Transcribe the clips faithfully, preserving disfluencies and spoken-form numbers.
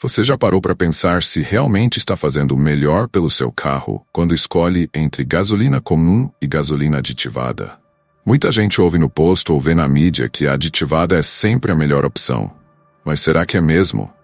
Você já parou para pensar se realmente está fazendo o melhor pelo seu carro quando escolhe entre gasolina comum e gasolina aditivada? Muita gente ouve no posto ou vê na mídia que a aditivada é sempre a melhor opção. Mas será que é mesmo?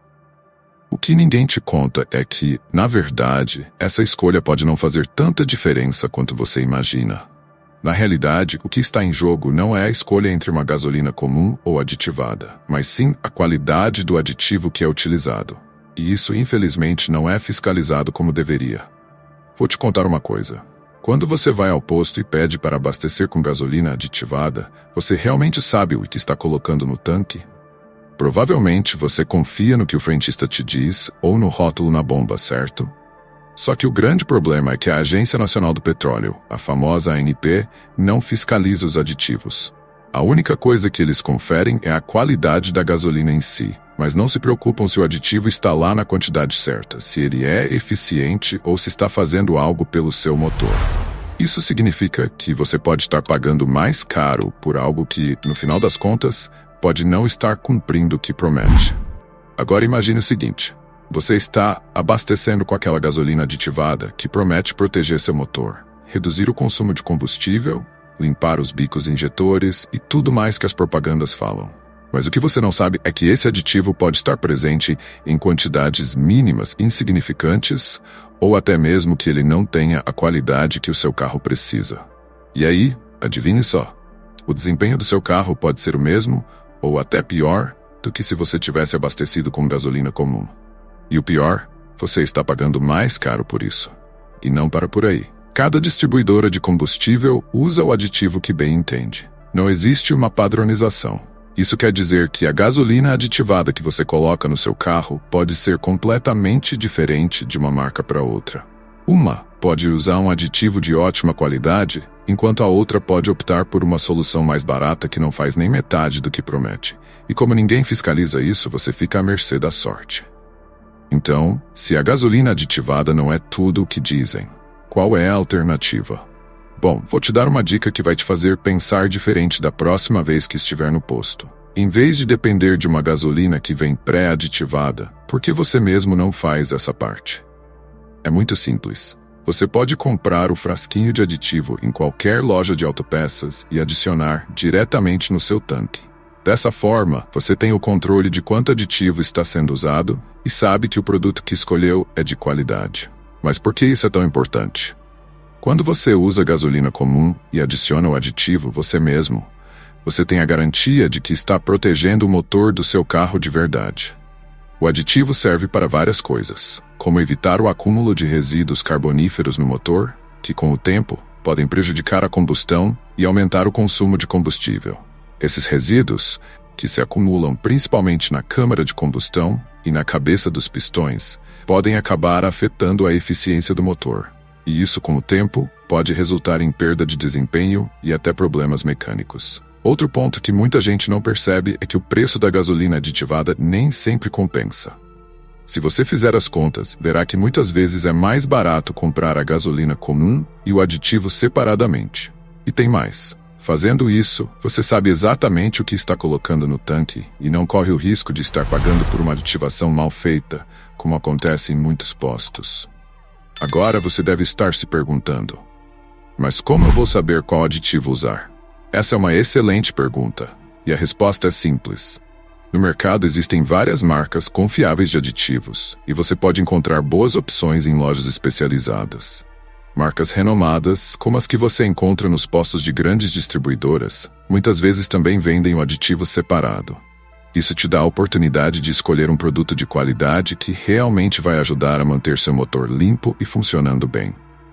O que ninguém te conta é que, na verdade, essa escolha pode não fazer tanta diferença quanto você imagina. Na realidade, o que está em jogo não é a escolha entre uma gasolina comum ou aditivada, mas sim a qualidade do aditivo que é utilizado. E isso, infelizmente, não é fiscalizado como deveria. Vou te contar uma coisa. Quando você vai ao posto e pede para abastecer com gasolina aditivada, você realmente sabe o que está colocando no tanque? Provavelmente você confia no que o frentista te diz ou no rótulo na bomba, certo? Só que o grande problema é que a Agência Nacional do Petróleo, a famosa A N P, não fiscaliza os aditivos. A única coisa que eles conferem é a qualidade da gasolina em si, mas não se preocupam se o aditivo está lá na quantidade certa, se ele é eficiente ou se está fazendo algo pelo seu motor. Isso significa que você pode estar pagando mais caro por algo que, no final das contas, pode não estar cumprindo o que promete. Agora imagine o seguinte: você está abastecendo com aquela gasolina aditivada que promete proteger seu motor, reduzir o consumo de combustível, limpar os bicos injetores e tudo mais que as propagandas falam. Mas o que você não sabe é que esse aditivo pode estar presente em quantidades mínimas, insignificantes, ou até mesmo que ele não tenha a qualidade que o seu carro precisa. E aí, adivinhe só, o desempenho do seu carro pode ser o mesmo, ou até pior, do que se você tivesse abastecido com gasolina comum. E o pior, você está pagando mais caro por isso. E não para por aí. Cada distribuidora de combustível usa o aditivo que bem entende. Não existe uma padronização. Isso quer dizer que a gasolina aditivada que você coloca no seu carro pode ser completamente diferente de uma marca para outra. Uma pode usar um aditivo de ótima qualidade, enquanto a outra pode optar por uma solução mais barata que não faz nem metade do que promete. E como ninguém fiscaliza isso, você fica à mercê da sorte. Então, se a gasolina aditivada não é tudo o que dizem, qual é a alternativa? Bom, vou te dar uma dica que vai te fazer pensar diferente da próxima vez que estiver no posto. Em vez de depender de uma gasolina que vem pré-aditivada, por que você mesmo não faz essa parte? É muito simples. Você pode comprar o frasquinho de aditivo em qualquer loja de autopeças e adicionar diretamente no seu tanque. Dessa forma, você tem o controle de quanto aditivo está sendo usado e sabe que o produto que escolheu é de qualidade. Mas por que isso é tão importante? Quando você usa gasolina comum e adiciona o aditivo você mesmo, você tem a garantia de que está protegendo o motor do seu carro de verdade. O aditivo serve para várias coisas, como evitar o acúmulo de resíduos carboníferos no motor, que com o tempo podem prejudicar a combustão e aumentar o consumo de combustível. Esses resíduos, que se acumulam principalmente na câmara de combustão e na cabeça dos pistões, podem acabar afetando a eficiência do motor. E isso, com o tempo, pode resultar em perda de desempenho e até problemas mecânicos. Outro ponto que muita gente não percebe é que o preço da gasolina aditivada nem sempre compensa. Se você fizer as contas, verá que muitas vezes é mais barato comprar a gasolina comum e o aditivo separadamente. E tem mais. Fazendo isso, você sabe exatamente o que está colocando no tanque e não corre o risco de estar pagando por uma aditivação mal feita, como acontece em muitos postos. Agora você deve estar se perguntando: mas como eu vou saber qual aditivo usar? Essa é uma excelente pergunta, e a resposta é simples. No mercado existem várias marcas confiáveis de aditivos, e você pode encontrar boas opções em lojas especializadas. Marcas renomadas, como as que você encontra nos postos de grandes distribuidoras, muitas vezes também vendem o aditivo separado. Isso te dá a oportunidade de escolher um produto de qualidade que realmente vai ajudar a manter seu motor limpo e funcionando bem.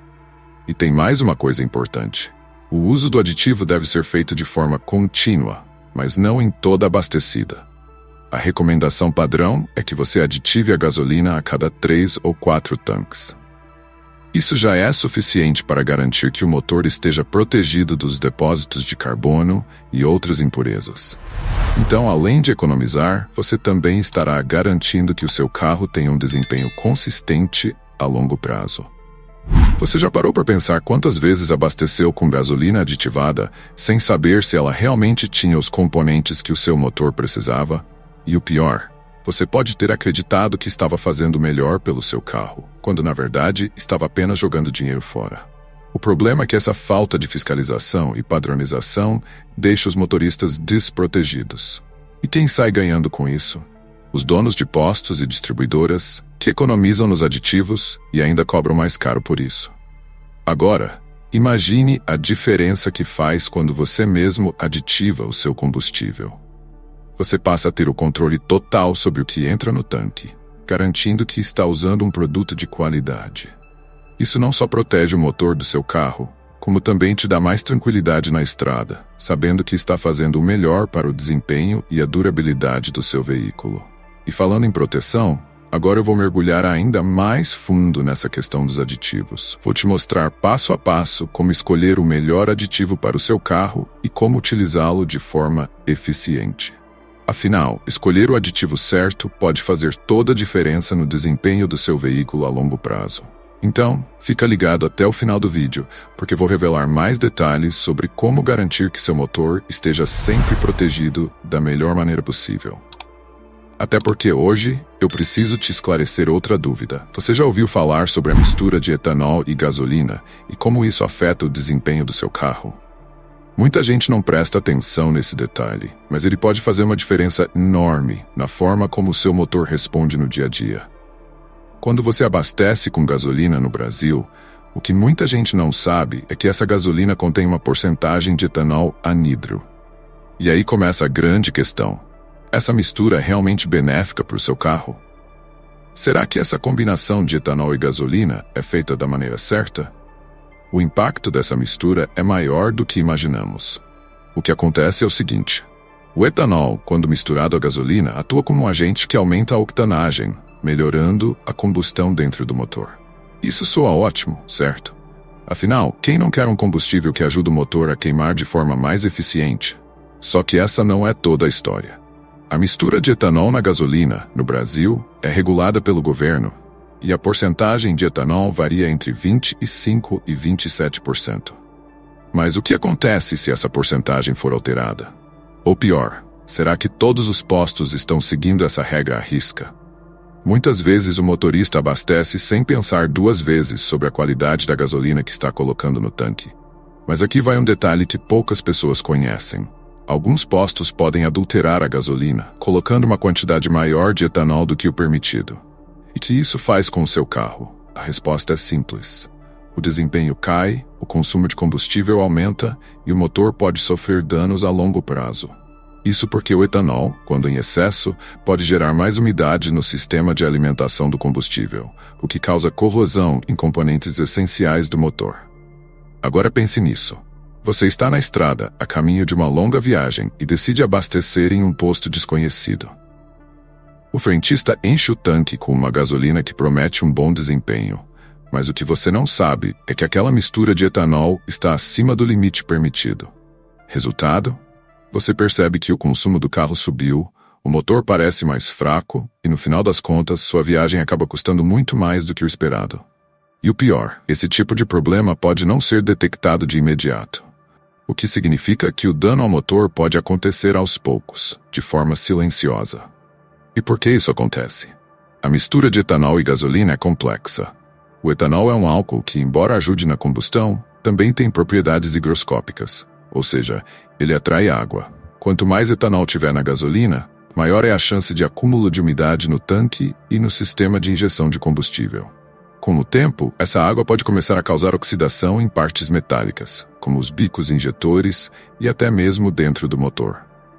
E tem mais uma coisa importante. O uso do aditivo deve ser feito de forma contínua, mas não em toda abastecida. A recomendação padrão é que você aditive a gasolina a cada três ou quatro tanques. Isso já é suficiente para garantir que o motor esteja protegido dos depósitos de carbono e outras impurezas. Então, além de economizar, você também estará garantindo que o seu carro tenha um desempenho consistente a longo prazo. Você já parou para pensar quantas vezes abasteceu com gasolina aditivada sem saber se ela realmente tinha os componentes que o seu motor precisava? E o pior, Você pode ter acreditado que estava fazendo melhor pelo seu carro, quando na verdade estava apenas jogando dinheiro fora. O problema é que essa falta de fiscalização e padronização deixa os motoristas desprotegidos. E quem sai ganhando com isso? Os donos de postos e distribuidoras, que economizam nos aditivos e ainda cobram mais caro por isso. Agora, imagine a diferença que faz quando você mesmo aditiva o seu combustível. Você passa a ter o controle total sobre o que entra no tanque, garantindo que está usando um produto de qualidade. Isso não só protege o motor do seu carro, como também te dá mais tranquilidade na estrada, sabendo que está fazendo o melhor para o desempenho e a durabilidade do seu veículo. E falando em proteção, agora eu vou mergulhar ainda mais fundo nessa questão dos aditivos. Vou te mostrar passo a passo como escolher o melhor aditivo para o seu carro e como utilizá-lo de forma eficiente. Afinal, escolher o aditivo certo pode fazer toda a diferença no desempenho do seu veículo a longo prazo. Então, fica ligado até o final do vídeo, porque vou revelar mais detalhes sobre como garantir que seu motor esteja sempre protegido da melhor maneira possível. Até porque hoje, eu preciso te esclarecer outra dúvida. Você já ouviu falar sobre a mistura de etanol e gasolina e como isso afeta o desempenho do seu carro? Muita gente não presta atenção nesse detalhe, mas ele pode fazer uma diferença enorme na forma como o seu motor responde no dia a dia. Quando você abastece com gasolina no Brasil, o que muita gente não sabe é que essa gasolina contém uma porcentagem de etanol anidro. E aí começa a grande questão. Essa mistura é realmente benéfica para o seu carro? Será que essa combinação de etanol e gasolina é feita da maneira certa? O impacto dessa mistura é maior do que imaginamos. O que acontece é o seguinte: o etanol, quando misturado à gasolina, atua como um agente que aumenta a octanagem, melhorando a combustão dentro do motor. Isso soa ótimo, certo? Afinal, quem não quer um combustível que ajude o motor a queimar de forma mais eficiente? Só que essa não é toda a história. A mistura de etanol na gasolina, no Brasil, é regulada pelo governo, e a porcentagem de etanol varia entre vinte e cinco por cento e vinte e sete por cento. Mas o que acontece se essa porcentagem for alterada? Ou pior, será que todos os postos estão seguindo essa regra à risca? Muitas vezes o motorista abastece sem pensar duas vezes sobre a qualidade da gasolina que está colocando no tanque. Mas aqui vai um detalhe que poucas pessoas conhecem. Alguns postos podem adulterar a gasolina, colocando uma quantidade maior de etanol do que o permitido. E o que isso faz com o seu carro? A resposta é simples. O desempenho cai, o consumo de combustível aumenta e o motor pode sofrer danos a longo prazo. Isso porque o etanol, quando em excesso, pode gerar mais umidade no sistema de alimentação do combustível, o que causa corrosão em componentes essenciais do motor. Agora pense nisso. Você está na estrada, a caminho de uma longa viagem, e decide abastecer em um posto desconhecido. O frentista enche o tanque com uma gasolina que promete um bom desempenho, mas o que você não sabe é que aquela mistura de etanol está acima do limite permitido. Resultado? Você percebe que o consumo do carro subiu, o motor parece mais fraco e, no final das contas, sua viagem acaba custando muito mais do que o esperado. E o pior, esse tipo de problema pode não ser detectado de imediato. O que significa que o dano ao motor pode acontecer aos poucos, de forma silenciosa. E por que isso acontece? A mistura de etanol e gasolina é complexa. O etanol é um álcool que, embora ajude na combustão, também tem propriedades higroscópicas, ou seja, ele atrai água. Quanto mais etanol tiver na gasolina, maior é a chance de acúmulo de umidade no tanque e no sistema de injeção de combustível. Com o tempo, essa água pode começar a causar oxidação em partes metálicas, como os bicos injetores e até mesmo dentro do motor.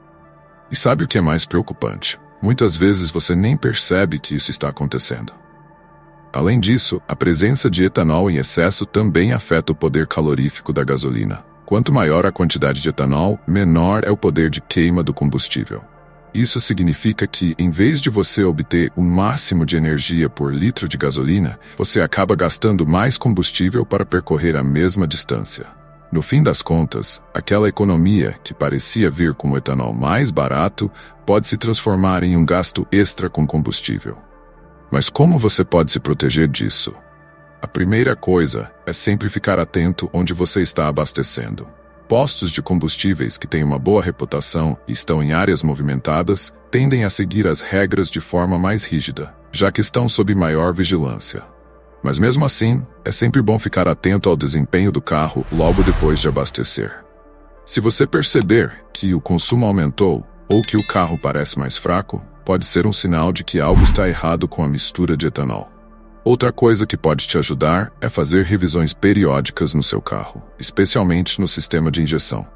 E sabe o que é mais preocupante? Muitas vezes você nem percebe que isso está acontecendo. Além disso, a presença de etanol em excesso também afeta o poder calorífico da gasolina. Quanto maior a quantidade de etanol, menor é o poder de queima do combustível. Isso significa que, em vez de você obter o máximo de energia por litro de gasolina, você acaba gastando mais combustível para percorrer a mesma distância. No fim das contas, aquela economia que parecia vir com o etanol mais barato pode se transformar em um gasto extra com combustível. Mas como você pode se proteger disso? A primeira coisa é sempre ficar atento onde você está abastecendo. Postos de combustíveis que têm uma boa reputação e estão em áreas movimentadas tendem a seguir as regras de forma mais rígida, já que estão sob maior vigilância. Mas mesmo assim, é sempre bom ficar atento ao desempenho do carro logo depois de abastecer. Se você perceber que o consumo aumentou ou que o carro parece mais fraco, pode ser um sinal de que algo está errado com a mistura de etanol. Outra coisa que pode te ajudar é fazer revisões periódicas no seu carro, especialmente no sistema de injeção.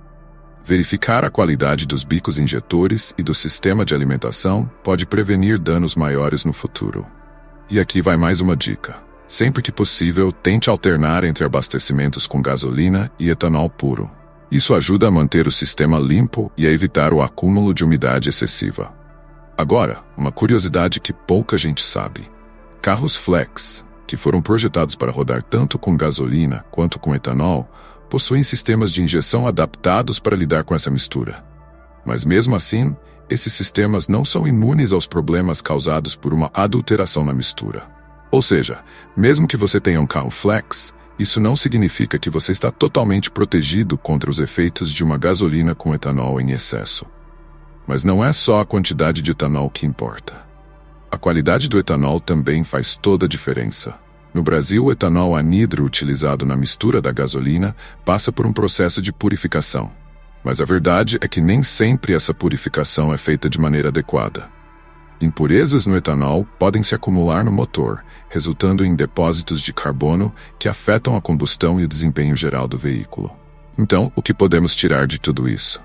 Verificar a qualidade dos bicos injetores e do sistema de alimentação pode prevenir danos maiores no futuro. E aqui vai mais uma dica. Sempre que possível, tente alternar entre abastecimentos com gasolina e etanol puro. Isso ajuda a manter o sistema limpo e a evitar o acúmulo de umidade excessiva. Agora, uma curiosidade que pouca gente sabe. Carros flex, que foram projetados para rodar tanto com gasolina quanto com etanol, possuem sistemas de injeção adaptados para lidar com essa mistura. Mas mesmo assim, esses sistemas não são imunes aos problemas causados por uma adulteração na mistura. Ou seja, mesmo que você tenha um carro flex, isso não significa que você está totalmente protegido contra os efeitos de uma gasolina com etanol em excesso. Mas não é só a quantidade de etanol que importa. A qualidade do etanol também faz toda a diferença. No Brasil, o etanol anidro utilizado na mistura da gasolina passa por um processo de purificação. Mas a verdade é que nem sempre essa purificação é feita de maneira adequada. Impurezas no etanol podem se acumular no motor, resultando em depósitos de carbono que afetam a combustão e o desempenho geral do veículo. Então, o que podemos tirar de tudo isso?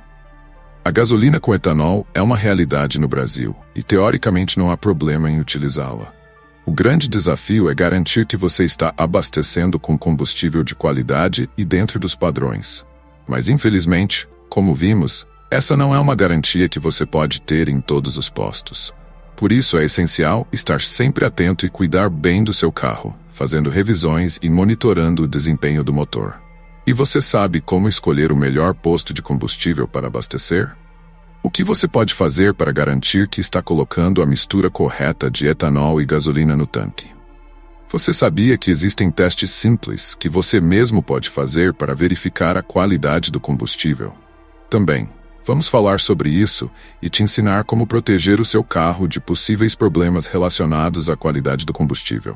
A gasolina com etanol é uma realidade no Brasil, e teoricamente não há problema em utilizá-la. O grande desafio é garantir que você está abastecendo com combustível de qualidade e dentro dos padrões. Mas infelizmente, como vimos, essa não é uma garantia que você pode ter em todos os postos. Por isso é essencial estar sempre atento e cuidar bem do seu carro, fazendo revisões e monitorando o desempenho do motor. E você sabe como escolher o melhor posto de combustível para abastecer? O que você pode fazer para garantir que está colocando a mistura correta de etanol e gasolina no tanque? Você sabia que existem testes simples que você mesmo pode fazer para verificar a qualidade do combustível? Também, vamos falar sobre isso e te ensinar como proteger o seu carro de possíveis problemas relacionados à qualidade do combustível.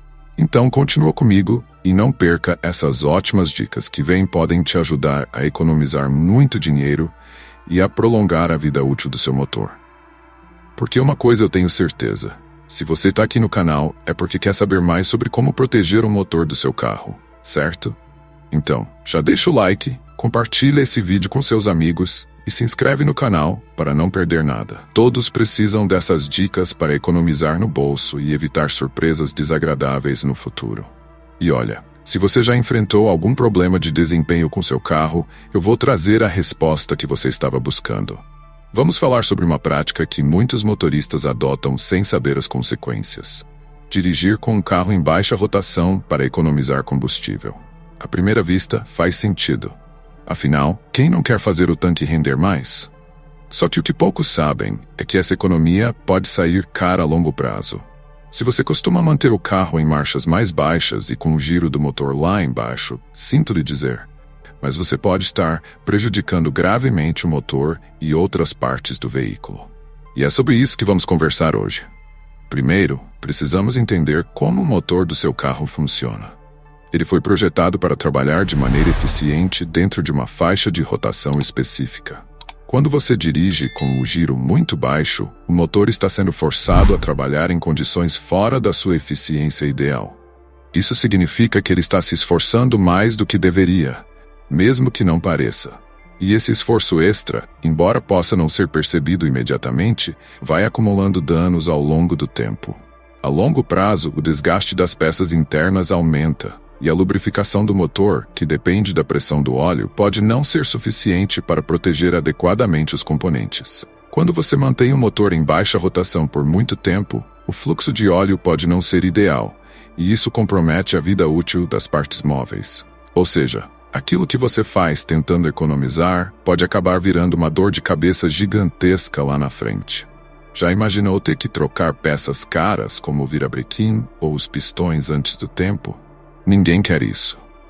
Então continua comigo e não perca essas ótimas dicas que vêm podem te ajudar a economizar muito dinheiro e a prolongar a vida útil do seu motor. Porque uma coisa eu tenho certeza, se você está aqui no canal é porque quer saber mais sobre como proteger o motor do seu carro, certo? Então, já deixa o like, compartilha esse vídeo com seus amigos e se inscreve no canal para não perder nada. Todos precisam dessas dicas para economizar no bolso e evitar surpresas desagradáveis no futuro. E olha, se você já enfrentou algum problema de desempenho com seu carro, eu vou trazer a resposta que você estava buscando. Vamos falar sobre uma prática que muitos motoristas adotam sem saber as consequências. Dirigir com um carro em baixa rotação para economizar combustível. À primeira vista, faz sentido. Afinal, quem não quer fazer o tanque render mais? Só que o que poucos sabem é que essa economia pode sair cara a longo prazo. Se você costuma manter o carro em marchas mais baixas e com o giro do motor lá embaixo, sinto lhe dizer, mas você pode estar prejudicando gravemente o motor e outras partes do veículo. E é sobre isso que vamos conversar hoje. Primeiro, precisamos entender como o motor do seu carro funciona. Ele foi projetado para trabalhar de maneira eficiente dentro de uma faixa de rotação específica. Quando você dirige com o giro muito baixo, o motor está sendo forçado a trabalhar em condições fora da sua eficiência ideal. Isso significa que ele está se esforçando mais do que deveria, mesmo que não pareça. E esse esforço extra, embora possa não ser percebido imediatamente, vai acumulando danos ao longo do tempo. A longo prazo, o desgaste das peças internas aumenta, e a lubrificação do motor, que depende da pressão do óleo, pode não ser suficiente para proteger adequadamente os componentes. Quando você mantém o motor em baixa rotação por muito tempo, o fluxo de óleo pode não ser ideal, e isso compromete a vida útil das partes móveis. Ou seja, aquilo que você faz tentando economizar pode acabar virando uma dor de cabeça gigantesca lá na frente. Já imaginou ter que trocar peças caras como o virabrequim ou os pistões antes do tempo? Ninguém quer isso.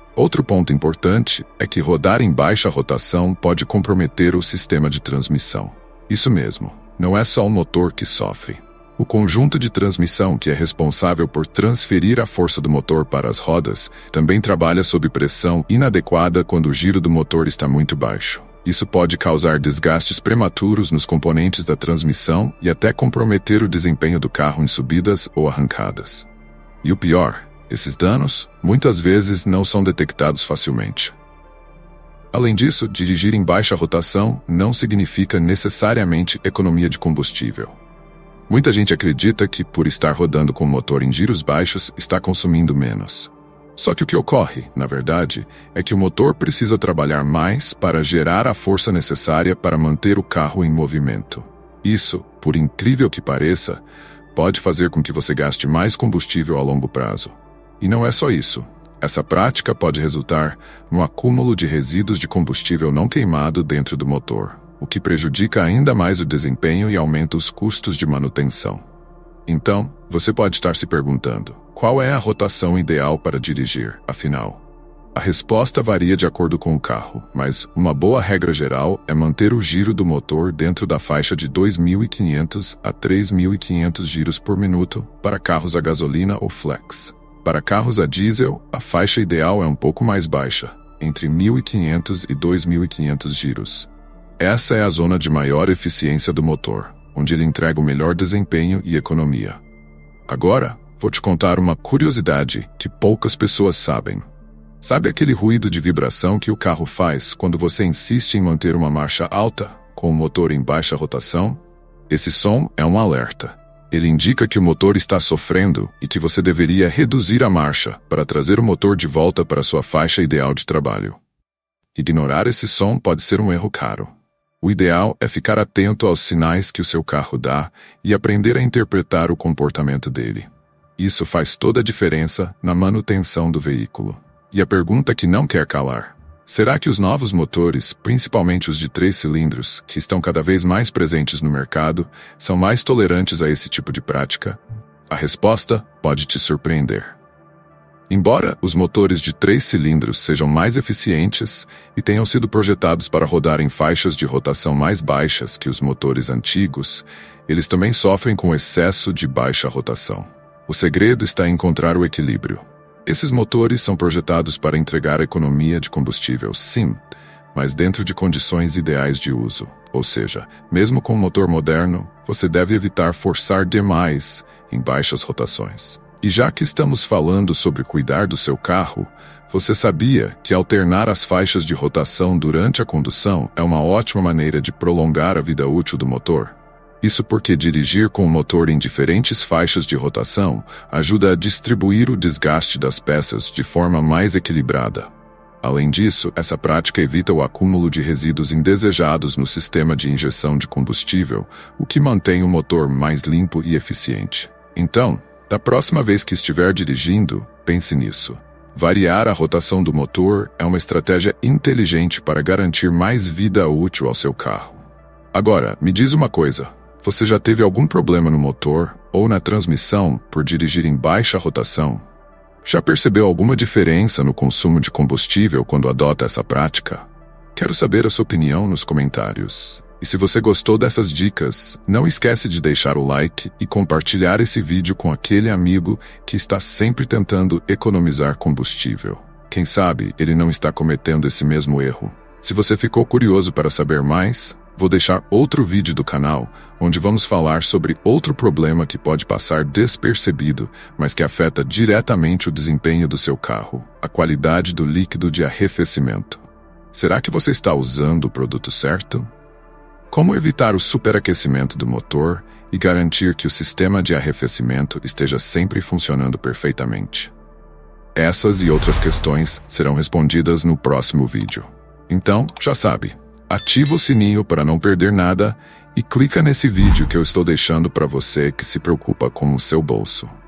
Outro ponto importante é que rodar em baixa rotação pode comprometer o sistema de transmissão. Isso mesmo, não é só o motor que sofre. O conjunto de transmissão que é responsável por transferir a força do motor para as rodas também trabalha sob pressão inadequada quando o giro do motor está muito baixo. Isso pode causar desgastes prematuros nos componentes da transmissão e até comprometer o desempenho do carro em subidas ou arrancadas. E o pior, esses danos, muitas vezes, não são detectados facilmente. Além disso, dirigir em baixa rotação não significa necessariamente economia de combustível. Muita gente acredita que, por estar rodando com o motor em giros baixos, está consumindo menos. Só que o que ocorre, na verdade, é que o motor precisa trabalhar mais para gerar a força necessária para manter o carro em movimento. Isso, por incrível que pareça, pode fazer com que você gaste mais combustível a longo prazo. E não é só isso. Essa prática pode resultar no acúmulo de resíduos de combustível não queimado dentro do motor, o que prejudica ainda mais o desempenho e aumenta os custos de manutenção. Então, você pode estar se perguntando, qual é a rotação ideal para dirigir, afinal? A resposta varia de acordo com o carro, mas uma boa regra geral é manter o giro do motor dentro da faixa de dois mil e quinhentos a três mil e quinhentos giros por minuto para carros a gasolina ou flex. Para carros a diesel, a faixa ideal é um pouco mais baixa, entre mil e quinhentos e dois mil e quinhentos giros. Essa é a zona de maior eficiência do motor, onde ele entrega o melhor desempenho e economia. Agora, vou te contar uma curiosidade que poucas pessoas sabem. Sabe aquele ruído de vibração que o carro faz quando você insiste em manter uma marcha alta, com o motor em baixa rotação? Esse som é um alerta. Ele indica que o motor está sofrendo e que você deveria reduzir a marcha para trazer o motor de volta para sua faixa ideal de trabalho. Ignorar esse som pode ser um erro caro. O ideal é ficar atento aos sinais que o seu carro dá e aprender a interpretar o comportamento dele. Isso faz toda a diferença na manutenção do veículo. E a pergunta que não quer calar: será que os novos motores, principalmente os de três cilindros, que estão cada vez mais presentes no mercado, são mais tolerantes a esse tipo de prática? A resposta pode te surpreender. Embora os motores de três cilindros sejam mais eficientes e tenham sido projetados para rodar em faixas de rotação mais baixas que os motores antigos, eles também sofrem com excesso de baixa rotação. O segredo está em encontrar o equilíbrio. Esses motores são projetados para entregar economia de combustível, sim, mas dentro de condições ideais de uso. Ou seja, mesmo com um motor moderno, você deve evitar forçar demais em baixas rotações. E já que estamos falando sobre cuidar do seu carro, você sabia que alternar as faixas de rotação durante a condução é uma ótima maneira de prolongar a vida útil do motor? Isso porque dirigir com o motor em diferentes faixas de rotação ajuda a distribuir o desgaste das peças de forma mais equilibrada. Além disso, essa prática evita o acúmulo de resíduos indesejados no sistema de injeção de combustível, o que mantém o motor mais limpo e eficiente. Então, da próxima vez que estiver dirigindo, pense nisso. Variar a rotação do motor é uma estratégia inteligente para garantir mais vida útil ao seu carro. Agora, me diz uma coisa. Você já teve algum problema no motor ou na transmissão por dirigir em baixa rotação? Já percebeu alguma diferença no consumo de combustível quando adota essa prática? Quero saber a sua opinião nos comentários. E se você gostou dessas dicas, não esquece de deixar o like e compartilhar esse vídeo com aquele amigo que está sempre tentando economizar combustível. Quem sabe ele não está cometendo esse mesmo erro. Se você ficou curioso para saber mais, vou deixar outro vídeo do canal, onde vamos falar sobre outro problema que pode passar despercebido, mas que afeta diretamente o desempenho do seu carro: a qualidade do líquido de arrefecimento. Será que você está usando o produto certo? Como evitar o superaquecimento do motor e garantir que o sistema de arrefecimento esteja sempre funcionando perfeitamente? Essas e outras questões serão respondidas no próximo vídeo. Então, já sabe, ativa o sininho para não perder nada e clica nesse vídeo que eu estou deixando para você que se preocupa com o seu bolso.